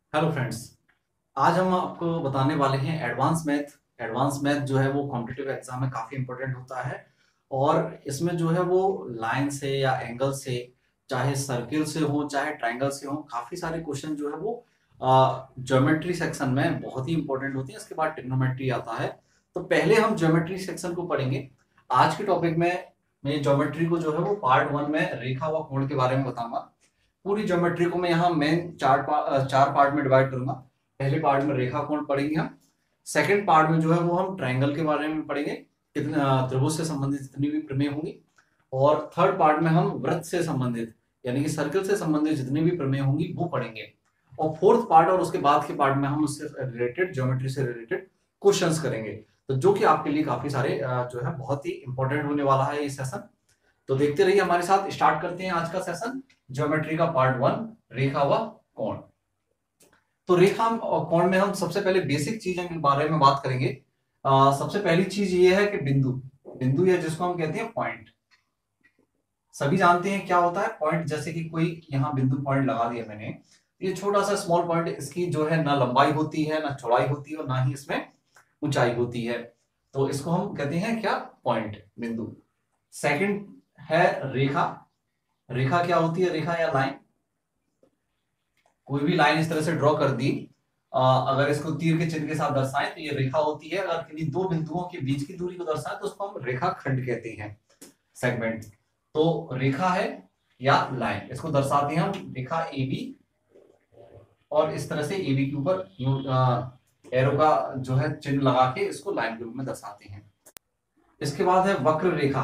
Hello friends. आज हम आपको बताने वाले हैं एडवांस मैथ। एडवांस मैथ जो है वो कॉम्पिटिटिव एग्जाम में काफ़ी इंपॉर्टेंट होता है। और इसमें जो है वो लाइन से या एंगल से, चाहे सर्किल से हो चाहे ट्रायंगल से हो, काफ़ी सारे क्वेश्चन जो है वो ज्योमेट्री सेक्शन में बहुत ही इंपॉर्टेंट होते हैं। इसके बाद ट्रिग्नोमेट्री आता है। तो पहले हम ज्योमेट्री सेक्शन को पढ़ेंगे। आज के टॉपिक में मैं ज्योमेट्री को जो है वो पार्ट वन में रेखा व कोण के बारे में बताऊंगा। पूरी ज्योमेट्री को मैं यहाँ मेन चार पार्ट में डिवाइड करूंगा। पहले पार्ट में रेखा कोण पढ़ेंगे हम। सेकंड पार्ट में जो है वो हम ट्रायंगल के बारे में पढ़ेंगे, कितने त्रिभुज से संबंधित जितनी भी प्रमेय होंगी। और थर्ड पार्ट में हम वृत्त से संबंधित यानी कि सर्कल से संबंधित जितनी भी प्रमेय होंगी वो पढ़ेंगे। और फोर्थ पार्ट और उसके बाद के पार्ट में हम उससे रिलेटेड ज्योमेट्री से रिलेटेड क्वेश्चंस करेंगे। तो जो कि आपके लिए काफी सारे जो है बहुत ही इंपॉर्टेंट होने वाला है ये सेशन। तो देखते रहिए हमारे साथ। स्टार्ट करते हैं आज का सेशन, ज्योमेट्री का पार्ट वन, रेखा व कोण। तो रेखा और कोण में हम सबसे पहले बेसिक चीजों के बारे में बात करेंगे। सबसे पहली चीज ये है कि बिंदु। बिंदु या जिसको हम कहते हैं पॉइंट। सभी जानते हैं क्या होता है पॉइंट। जैसे कि कोई यहाँ बिंदु पॉइंट लगा दिया मैंने, ये छोटा सा स्मॉल पॉइंट, इसकी जो है ना लंबाई होती है ना चौड़ाई होती है और ना ही इसमें ऊंचाई होती है। तो इसको हम कहते हैं क्या, पॉइंट, बिंदु। सेकंड है रेखा। रेखा क्या होती है, रेखा या लाइन। कोई भी लाइन इस तरह से ड्रॉ कर दी, अगर इसको तीर के चिन्ह के साथ दर्शाएं तो ये रेखा होती है। अगर किन्हीं दो बिंदुओं के बीच की दूरी को दर्शाएं तो उसको हम रेखा खंड कहते हैं, सेगमेंट। तो रेखा है या लाइन, इसको दर्शाते हैं हम रेखा ए बी। और इस तरह से ए बी के ऊपर एरो का जो है चिन्ह लगा के इसको लाइन के रूप में दर्शाते हैं। इसके बाद है वक्र रेखा।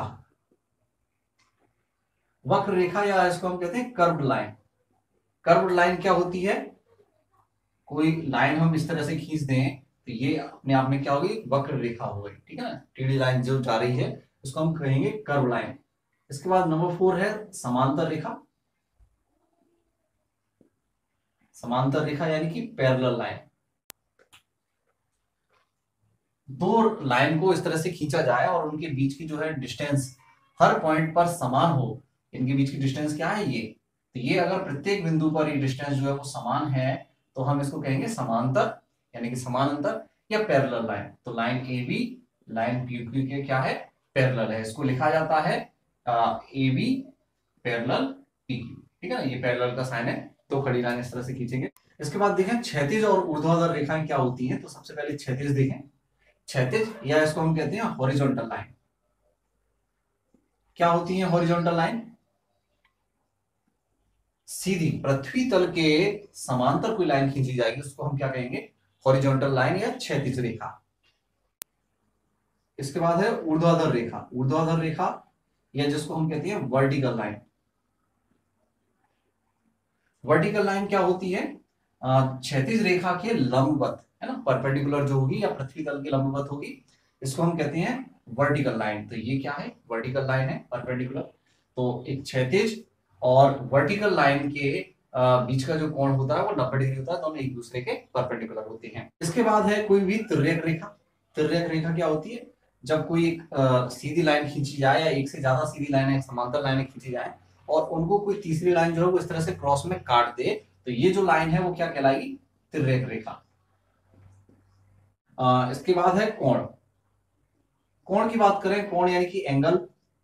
वक्र रेखा या इसको हम कहते हैं कर्व्ड लाइन। कर्व्ड लाइन क्या होती है, कोई लाइन हम इस तरह से खींच दें तो ये अपने आप में क्या होगी, वक्र रेखा हो गई। ठीक है ना, टेढ़ी लाइन जो जा रही है उसको हम कहेंगे कर्व लाइन। इसके बाद नंबर 4 है समांतर रेखा। समांतर रेखा यानी कि पैरेलल लाइन। दो लाइन को इस तरह से खींचा जाए और उनके बीच की जो है डिस्टेंस हर पॉइंट पर समान हो। इनके बीच की डिस्टेंस क्या है, ये। तो ये अगर प्रत्येक बिंदु पर ये डिस्टेंस जो है वो समान है तो हम इसको कहेंगे समांतर यानी कि समानांतर या पैरेलल लाइन। तो line A B line P Q के क्या है, पैरेलल है। इसको लिखा जाता है A B parallel P Q. ठीक है ना, ये पैरेलल का साइन है। तो खड़ी लाइन इस तरह से खींचेंगे। इसके बाद देखें क्षैतिज और ऊर्ध्वाधर रेखाएं क्या होती हैं। तो सबसे पहले क्षैतिज देखें। क्षैतिज या इसको हम कहते हैं हॉरिजॉन्टल लाइन। क्या होती है हॉरिजॉन्टल लाइन, सीधी पृथ्वी तल के समांतर कोई लाइन खींची जाएगी उसको हम क्या कहेंगे, हॉरिजॉन्टल लाइन या क्षैतिज रेखा। इसके बाद है ऊर्ध्वाधर रेखा। ऊर्ध्वाधर रेखा या जिसको हम कहते हैं वर्टिकल लाइन। वर्टिकल लाइन क्या होती है, क्षैतिज रेखा के लंबवत, है ना, परपेंडिकुलर जो होगी या पृथ्वी तल के लंबवत होगी, इसको हम कहते हैं वर्टिकल लाइन। तो ये क्या है, वर्टिकल लाइन है, परपेंडिकुलर। तो एक क्षैतिज और वर्टिकल लाइन के बीच का जो कोण होता है वो 90 डिग्री होता है। दोनों एक दूसरे के परपेंडिकुलर होते हैं। इसके बाद है कोई भी तिर्यक रेखा। तिर्यक रेखा क्या होती है, जब कोई एक सीधी लाइन खींची जाए या एक से ज्यादा सीधी लाइन समांतर लाइनें खींची जाए और उनको कोई तीसरी लाइन जो है वो इस तरह से क्रॉस में काट दे तो ये जो लाइन है वो क्या कहलाएगी, तिर्यक रेखा। इसके बाद है कोण। कोण की बात करें, कोण यानी कि एंगल,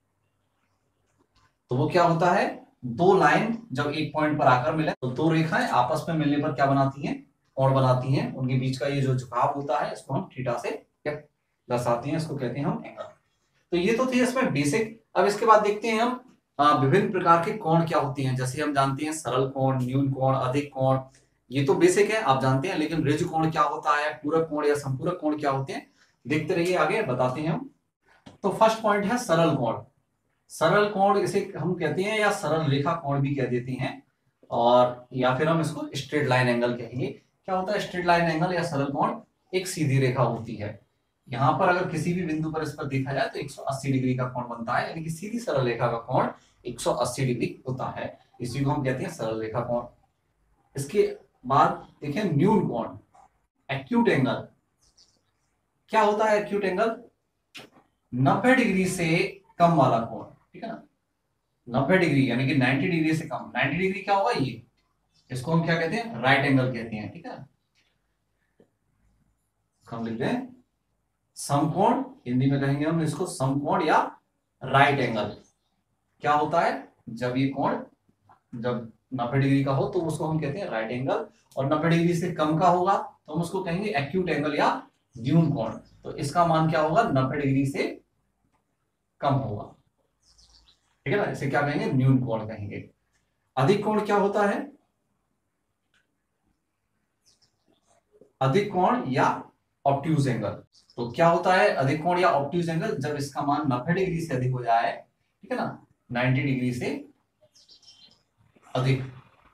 तो वो क्या होता है, दो लाइन जब एक पॉइंट पर आकर मिले तो दो रेखाएं आपस में मिलने पर क्या बनाती हैं, कोण बनाती हैं। उनके बीच का ये जो झुकाव होता है इसको हम थीटा से क्या दर्शाते हैं, इसको कहते हैं हम एंगल। तो ये तो थी इसमें बेसिक। अब इसके बाद देखते हैं हम विभिन्न प्रकार के कोण क्या होते हैं। जैसे हम जानते हैं सरल कोण, न्यून कोण, अधिक कोण, ये तो बेसिक है आप जानते हैं। लेकिन ऋज कोण क्या होता है, पूरक कोण या संपूरक कोण क्या होते हैं, देखते रहिए आगे बताते हैं हम। तो फर्स्ट पॉइंट है सरल कोण। सरल कोण इसे हम कहते हैं या सरल रेखा कोण भी कह देते हैं, और या फिर हम इसको स्ट्रेट लाइन एंगल कहेंगे। क्या होता है स्ट्रेट लाइन एंगल या सरल कोण, एक सीधी रेखा होती है। यहां पर अगर किसी भी बिंदु पर इस पर देखा जाए तो 180 डिग्री का कोण बनता है, यानी कि सीधी सरल रेखा का कोण 180 डिग्री होता है। इसी को हम कहते हैं सरल रेखा कोण। इसके बाद देखें न्यून कोण, एक्यूट एंगल। क्या होता है एक्यूट एंगल, 90 डिग्री से कम वाला कोण। ठीक है ना, 90 डिग्री यानी कि 90 डिग्री से कम। 90 डिग्री क्या होगा, ये इसको हम क्या कहते हैं, राइट एंगल कहते हैं, ठीक है। हम लिखते हैं समकोण, हिंदी में कहेंगे हम इसको समकोण या राइट एंगल। क्या होता है, जब ये कोण जब 90 डिग्री का हो तो उसको हम कहते हैं राइट एंगल, और 90 डिग्री से कम का होगा तो हम उसको कहेंगे एक्यूट एंगल या न्यून कोण। तो इसका मान क्या होगा, 90 डिग्री से कम होगा, ठीक है ना। इसे क्या कहेंगे, न्यून कोण कहेंगे। अधिक कोण क्या होता है, अधिक कोण या ऑब्ट्यूज एंगल। तो क्या होता है अधिक कोण या ऑब्ट्यूज एंगल, जब इसका मान 90 डिग्री से अधिक हो जाए, ठीक है ना, 90 डिग्री से अधिक।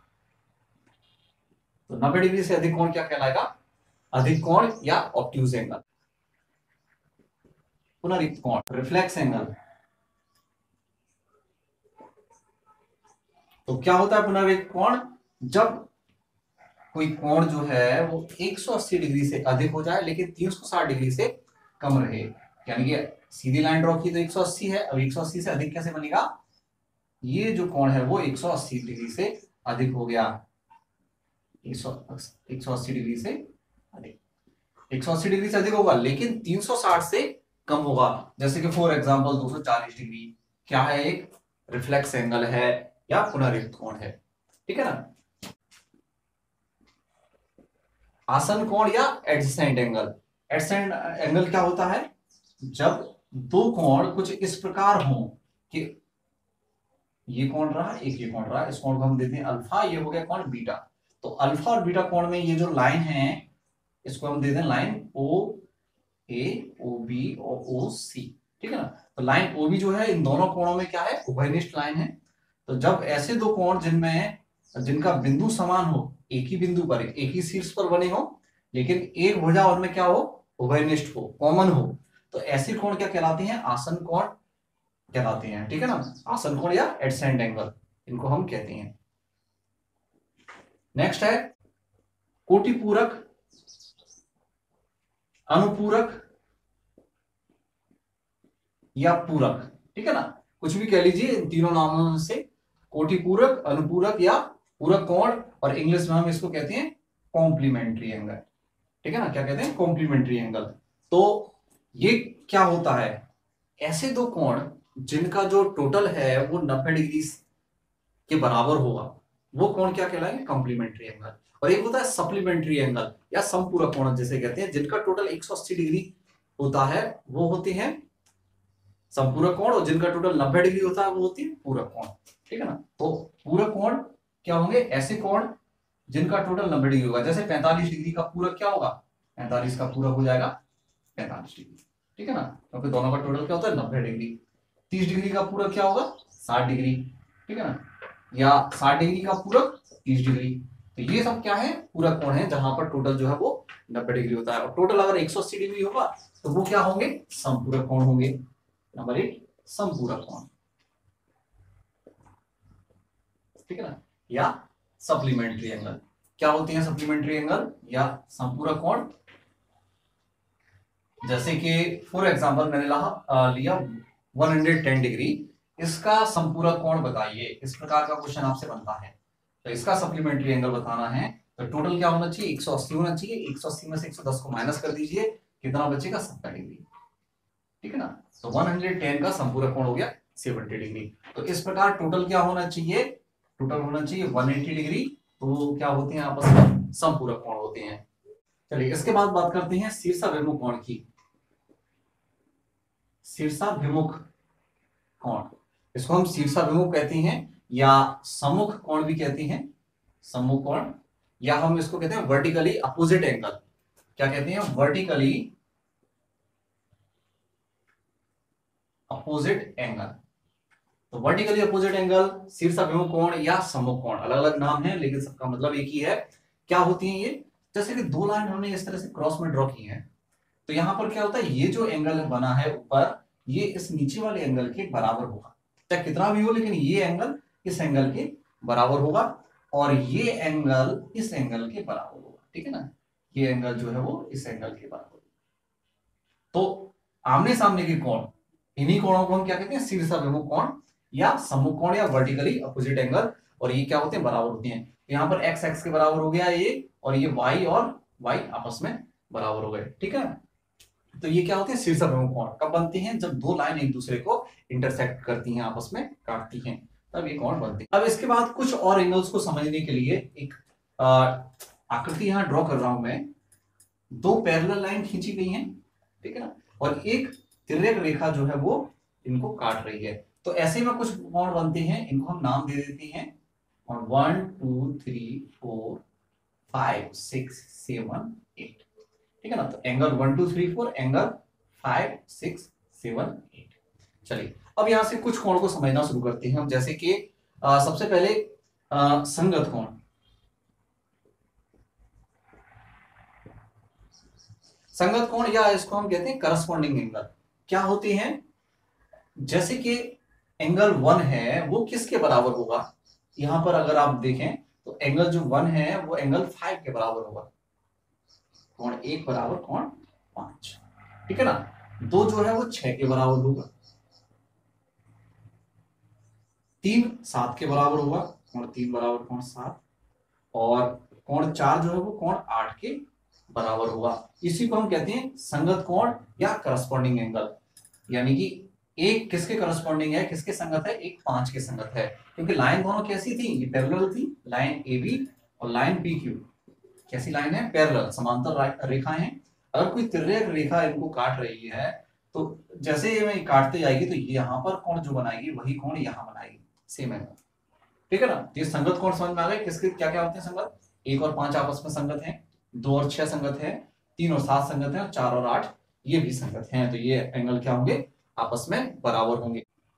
तो 90 डिग्री से अधिक कोण क्या कहलाएगा, अधिक कोण या ऑब्ट्यूज एंगल। पुनरुक्त कोण, रिफ्लेक्स एंगल। तो क्या होता है पुनरुक्त कोण, जब कोई कोण जो है वो 180 डिग्री से अधिक हो जाए लेकिन 360 डिग्री से कम रहे। यानी कि सीधी लाइन ड्रॉ की तो 180 है, अब 180 से अधिक कैसे बनेगा, ये जो कोण है वो 180 डिग्री से अधिक हो गया, 180 डिग्री से अधिक, 180 डिग्री से अधिक होगा लेकिन 360 से कम होगा। जैसे कि फॉर एग्जांपल 240 डिग्री क्या है, एक रिफ्लेक्स एंगल है या पुनरुक्त कोण है, ठीक है ना। आसन कोण या एडजेसेंट एंगल। एडजेसेंट एंगल क्या होता है, जब दो कोण कुछ इस प्रकार हो कि ये कोण रहा, एक ये कोण रहा, इस कोण को हम देते हैं अल्फा, ये हो गया कोण बीटा। तो अल्फा और बीटा कोण में ये जो लाइन है इसको हम देते हैं लाइन ओ ए, ओ बी और ओ सी, ठीक है ना। तो लाइन ओ बी जो है इन दोनों कोणों में क्या है, उभयनिष्ठ लाइन है। तो जब ऐसे दो कोण जिनमें जिनका बिंदु समान हो, एक ही बिंदु पर एक ही शीर्ष पर बने हो लेकिन एक भुजा उनमें क्या हो, उभयनिष्ठ हो, कॉमन हो, तो ऐसे कोण क्या कहलाते हैं, आसन कोण कहलाते हैं, ठीक है ना। आसन कोण या एडजेसेंट एंगल इनको हम कहते हैं। नेक्स्ट है कोटिपूरक, अनुपूरक या पूरक, ठीक है ना, कुछ भी कह लीजिए इन तीनों नामों से, कोटिपूरक, अनुपूरक या पूरक कोण, और इंग्लिश में हम इसको कहते हैं कॉम्प्लीमेंट्री एंगल, ठीक है ना। क्या कहते हैं, कॉम्प्लीमेंट्री एंगल। तो ये क्या होता है, ऐसे दो कोण जिनका जो टोटल है वो 90 डिग्री के बराबर होगा, वो कोण क्या कहलाएंगे, कॉम्प्लीमेंट्री एंगल। और एक होता है सप्लीमेंट्री एंगल या समपूरक कोण जिसे कहते हैं, जिनका टोटल 180 डिग्री होता है वो होते हैं समपूरक कोण, और जिनका टोटल 90 डिग्री होता है वो होती है पूरक कोण, ठीक है ना। तो पूरक कोण क्या होंगे, ऐसे कोण जिनका टोटल 90 डिग्री होगा। जैसे 45 डिग्री का पूरक क्या होगा, 45 का पूरक हो जाएगा 45 डिग्री, ठीक है ना, क्योंकि दोनों का टोटल क्या होता है 90 डिग्री। 30 डिग्री का पूरक क्या होगा, 60 डिग्री, ठीक है ना, या 60 डिग्री का पूरक 30 डिग्री। तो ये सब क्या है, पूरक कोण है जहां पर टोटल जो है वो 90 डिग्री होता है। और टोटल अगर 180 डिग्री होगा तो वो क्या होंगे, समपूरक कोण होंगे। नंबर 1 समपूरक कोण, ठीक है ना, या सप्लीमेंट्री एंगल। क्या होती है सप्लीमेंट्री एंगल या संपूरक कोण, जैसे कि फॉर एग्जांपल मैंने लिया 110 डिग्री, इसका संपूरक कोण बताइए, इस प्रकार का क्वेश्चन आपसे बनता है। तो इसका सप्लीमेंट्री एंगल बताना है तो टोटल क्या होना चाहिए, 180 होना चाहिए। 180 में से 110 को माइनस कर दीजिए, कितना बचेगा, 70 डिग्री, ठीक है ना। तो 110 का संपूरक कोण हो गया 70 डिग्री। तो इस प्रकार टोटल क्या होना चाहिए, टोटल होना चाहिए 180 डिग्री। तो क्या होते हैं आपस में, समपूरक कोण होते हैं। चलिए इसके बाद बात करते हैं शीर्षाभिमुख कोण की। शीर्षाभिमुख कोण, इसको हम शीर्षाभिमुख कहते हैं या सम्मुख कोण भी कहते हैं, सम्मुख कोण, या हम इसको कहते हैं वर्टिकली अपोजिट एंगल। क्या कहते हैं, वर्टिकली अपोजिट एंगल। तो वर्टिकली अपोजिट एंगल, शीर्षाभिमुख कोण या सम्मुख कोण, अलग अलग नाम है लेकिन सबका मतलब एक ही है। क्या होती है ये, जैसे कि दो लाइन हमने इस तरह से क्रॉस में ड्रॉ की है, तो यहां पर क्या होता है, ये जो एंगल बना है ऊपर, ये इस नीचे वाले एंगल के बराबर होगा, चाहे कितना भी हो, लेकिन ये एंगल इस एंगल के बराबर होगा और ये एंगल इस एंगल के बराबर होगा, ठीक है ना। ये एंगल जो है वो इस एंगल के बराबर। तो आमने सामने के कोण, इन्हीं कोणों को हम क्या कहते हैं, शीर्षाभिमुख कोण या सम्मुख कोण या वर्टिकली अपोजिट एंगल, और ये क्या होते हैं, बराबर होते हैं। यहाँ पर x x के बराबर हो गया ये, और ये y और y आपस में बराबर हो गए, ठीक है। तो ये क्या होते हैं, शीर्षाभिमुख कोण कब बनते हैं, जब दो लाइन एक दूसरे को इंटरसेक्ट करती हैं, आपस में काटती हैं, तब ये कोण बनते हैं। अब इसके बाद कुछ और एंगल्स को समझने के लिए एक आकृति यहाँ ड्रॉ कर रहा हूं मैं। दो पैरेलल लाइन खींची गई हैं, ठीक है ना, और एक तिर्यक रेखा जो है वो इनको काट रही है। तो ऐसे में कुछ कोण बनते हैं, इनको हम नाम दे देते हैं, और 1 2 3 4 5 6 7 8, ठीक है ना। तो एंगल 1 2 3 4, एंगल 5 6 7 8। चलिए अब यहां से कुछ कोण को समझना शुरू करते हैं हम, जैसे कि सबसे पहले संगत कोण। संगत कोण या इसको हम कहते हैं करस्पॉन्डिंग एंगल। क्या होते हैं, जैसे कि एंगल 1 है वो किसके बराबर होगा, यहां पर अगर आप देखें तो एंगल जो 1 है वो एंगल 5 के बराबर होगा। कोण 1 बराबर कोण 5, ठीक है ना। 2 जो है वो 6 के बराबर होगा, 3 7 के बराबर होगा, कोण 3 बराबर कोण 7, और कोण 4 जो है वो कोण 8 के बराबर होगा। इसी को हम कहते हैं संगत कोण या करस्पॉन्डिंग एंगल। यानी कि एक किसके करस्पॉन्डिंग है, किसके संगत है, एक 5 के संगत है, क्योंकि लाइन दोनों कैसी थी, ये पैरेलल थी, लाइन ए बी और लाइन पी क्यू कैसी लाइन है, पैरेलल समांतर रेखाएं हैं। अगर कोई तिर्यक रेखा इनको काट रही है तो जैसे ये काटते जाएगी तो यहाँ पर कोण जो बनाएगी वही कोण यहाँ बनाएगी, सेम है, ठीक है ना। ये संगत कोण समझ में आ गए, किसके क्या क्या होते हैं संगत। 1 और 5 आपस में संगत है, 2 और 6 संगत है, 3 और 7 संगत है, और 4 और 8 ये भी संगत हैं। तो ये एंगल क्या होंगे, आपस में बराबर होंगे।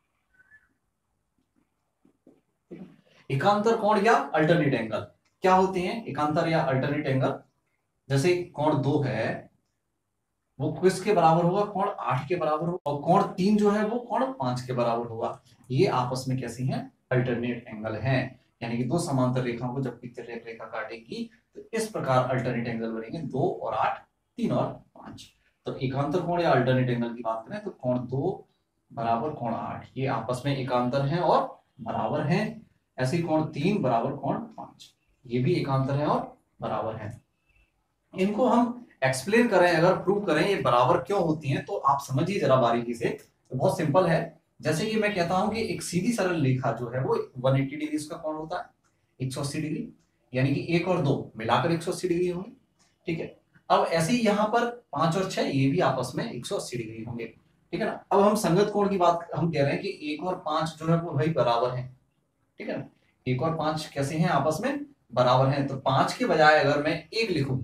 एकांतर कोण या अल्टरनेट एंगल क्या होते हैं, एकांतर या अल्टरनेट एंगल। जैसे कोण 2 है वो किसके बराबर होगा, कोण 8 के बराबर होगा, और कोण 3 जो है वो कोण 5 के बराबर होगा। ये आपस में कैसी हैं, अल्टरनेट एंगल हैं। यानी कि दो समांतर रेखाओं को जब तिर्यक रेखा काटेगी तो इस प्रकार अल्टरनेट एंगल बनेंगे, 2 और 8, 3 और 5। तो एकांतर कोण या अल्टरनेट एंगल की बात करें तो कोण 2 बराबर कोण 8 ये आपस में एकांतर हैं और बराबर हैं। ऐसे कोण 3 बराबर कोण 5 ये भी एकांतर है और बराबर है। इनको हम एक्सप्लेन करें, अगर प्रूव करें ये बराबर क्यों होती हैं, तो आप समझिए जरा बारीकी से। तो बहुत सिंपल है, जैसे कि मैं कहता हूं कि एक सीधी सरल रेखा जो है वो 180 डिग्री का कोण होता है, 180 डिग्री, यानी कि 1 और 2 मिलाकर 180 डिग्री होंगे, ठीक है। अब ऐसे ही यहाँ पर 5 और 6 ये भी आपस में 180 डिग्री होंगे, ठीक है ना। अब हम संगत कोण की बात हम कह रहे हैं कि 1 और 5 जो है वो भाई बराबर है, ठीक है ना। 1 और 5 कैसे हैं, आपस में बराबर हैं। तो 5 के बजाय अगर मैं 1 लिखूं,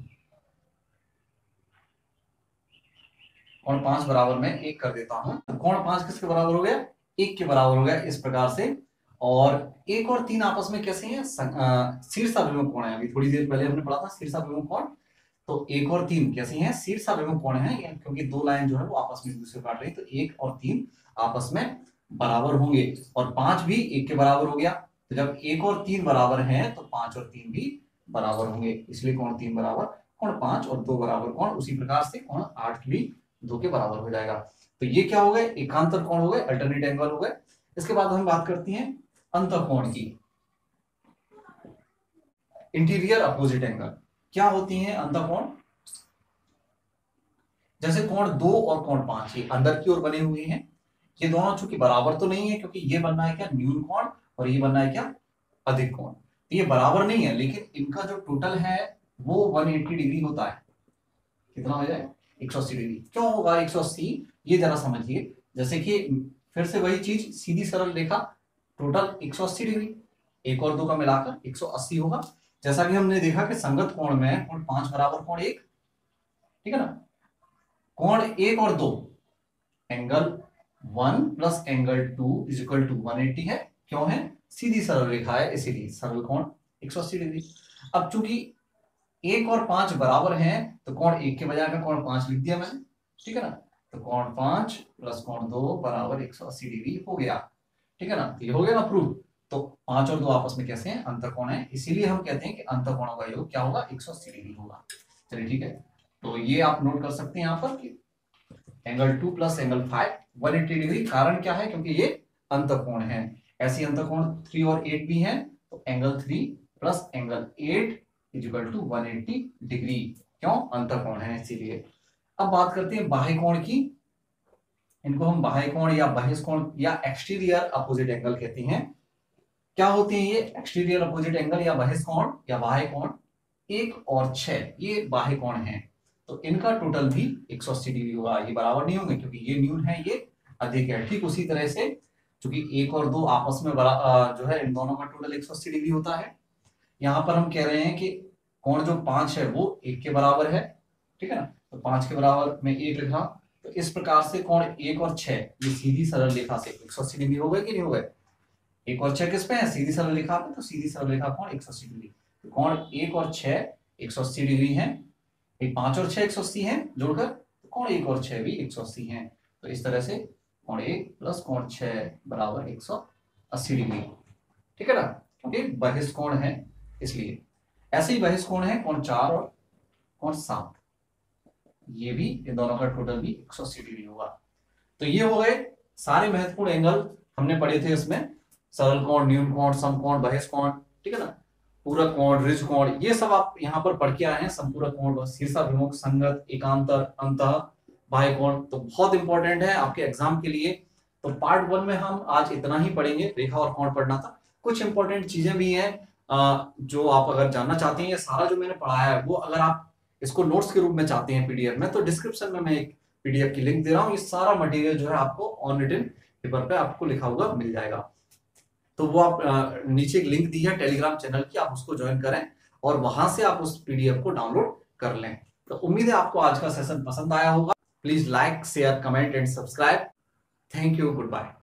कोण 5 बराबर में 1 कर देता हूं, तो कोण 5 किसके बराबर हो गया, 1 के बराबर हो गया, इस प्रकार से। और 1 और 3 आपस में कैसे हैं, शीर्षाभिमुख कोण है। अभी थोड़ी देर पहले हमने पढ़ा था शीर्षाभिमुख कोण। तो 1 और 3 कैसे हैं, शीर्षाभिमुख कोण है, क्योंकि दो लाइन जो है वो आपस में एक दूसरे को काट रही है। तो 1 और 3 आपस में बराबर होंगे, और 5 भी 1 के बराबर हो गया। तो जब 1 और 3 बराबर हैं तो 5 और 3 भी बराबर होंगे, इसलिए कोण 3 बराबर कोण 5 और 2 बराबर कोण, उसी प्रकार से कोण 8 भी 2 के बराबर हो जाएगा। तो ये क्या हो गए, एकांतर कोण हो गए, अल्टरनेट एंगल हो गए। इसके बाद हम बात करते हैं अंतःकोण की, इंटीरियर अपोजिट एंगल। क्या होती हैं अंतःकोण, जैसे कोण 2 और कोण 5 ये अंदर की ओर बने हुए हैं। ये दोनों चूंकि बराबर तो नहीं है, क्योंकि ये बनना है क्या, न्यून कोण, और ये बनना है क्या, अधिक कोण। तो ये बराबर नहीं है, लेकिन इनका जो टोटल है वो 180 डिग्री होता है। कितना हो जाए, 180 डिग्री। क्यों होगा 180, ये जरा समझिए। जैसे कि फिर से वही चीज, सीधी सरल रेखा, टोटल 180 डिग्री, 1 और 2 का मिलाकर 180 होगा। जैसा कि हमने देखा कि संगत कोण में कोण 5 बराबर कोण 1, ठीक है ना। कोण 1 और 2 angle 1 plus angle 2 is equal to 180 है। क्यों है, सीधी सरल रेखा है, इसीलिए सरल कोण 180 डिग्री। अब चूंकि 1 और 5 बराबर हैं तो कोण 1 के बजाय में कोण 5 लिख दिया मैंने, ठीक है ना। तो कोण 5 प्लस कोण 2 बराबर 180 डिग्री हो गया, ठीक है ना। तो ये हो गया ना प्रूफ। तो 5 और 2 आपस में कैसे हैं, अंतःकोण है, इसीलिए हम कहते हैं कि अंतःकोणों का योग क्या होगा, 180 डिग्री होगा। चलिए ठीक है, तो ये आप नोट कर सकते हैं यहाँ पर कि एंगल 2 प्लस एंगल 5 180 डिग्री। कारण क्या है, क्योंकि ये अंतःकोण है। ऐसी अंतःकोण 3 और 8 भी हैं, तो angle 3 plus angle 8 is equal to 180 degree. क्यों? अंतःकोण है इसीलिए। अब बात करते हैं बाह्य कोण की। इनको हम बाह्य कोण या बहिष्कोण या एक्सटीरियर अपोजिट एंगल कहते हैं। क्या होते हैं ये एक्सटीरियर अपोजिट एंगल या बहिष्कोण या बाह्य कोण? 1 और 6 ये बाह्य कोण है, तो इनका टोटल भी 180 डिग्री होगा। ये बराबर नहीं होंगे क्योंकि ये न्यून है, ये अधिक है। ठीक उसी तरह से क्योंकि 1 और 2 आपस में जो है इन दोनों का टोटल 180 डिग्री होता है। यहाँ पर हम कह रहे हैं कि कोण जो 5 है वो 1 के बराबर है, ठीक है ना, तो 5 के बराबर में 1 लिखा। तो इस प्रकार से कोण 1 और 6 ये सीधी सरल रेखा से 180 डिग्री हो गए कि नहीं हो गए? 1 और 6 किस पे है? सीधी सरल रेखा पे, तो सीधी सरल रेखा कोण 180 डिग्री। तो कोण 1 और 6 180 डिग्री है। 5 और 6 180 है जोड़कर, तो कोण 1 और 6 भी 180 है। तो इस तरह से कोण 1 प्लस कोण 6 बराबर 180 डिग्री, ठीक है ना, क्योंकि बहिष्कोण है इसलिए। ऐसे ही बहिष्कोण है कोण 4 और कोण 7, ये भी इन दोनों का टोटल भी 180 डिग्री होगा। तो ये हो गए सारे महत्वपूर्ण एंगल हमने पढ़े थे इसमें, सरल कोण, न्यून कोण, समकोण, बहिष्कोण, ठीक है ना, पूरक कोण, ऋज कोण, ये सब आप यहाँ पर पढ़ के आए हैं। संपूरक कोण, शीर्षाभिमुख, संगत, एकांतर, अंतः, बाह्य कोण, तो बहुत इंपॉर्टेंट है आपके एग्जाम के लिए। तो पार्ट 1 में हम आज इतना ही पढ़ेंगे, रेखा और कोण पढ़ना था। कुछ इंपॉर्टेंट चीजें भी हैं जो आप अगर जानना चाहते हैं, ये सारा जो मैंने पढ़ाया है वो अगर आप इसको नोट्स के रूप में चाहते हैं पीडीएफ में, तो डिस्क्रिप्शन में मैं एक पीडीएफ की लिंक दे रहा हूँ। ये सारा मटेरियल जो है आपको ऑन रिटन पेपर पे आपको लिखा हुआ मिल जाएगा। तो वो आप नीचे एक लिंक दी है टेलीग्राम चैनल की, आप उसको ज्वाइन करें और वहां से आप उस पीडीएफ को डाउनलोड कर लें। तो उम्मीद है आपको आज का सेशन पसंद आया होगा। Please like, share, comment and subscribe. Thank you, good bye.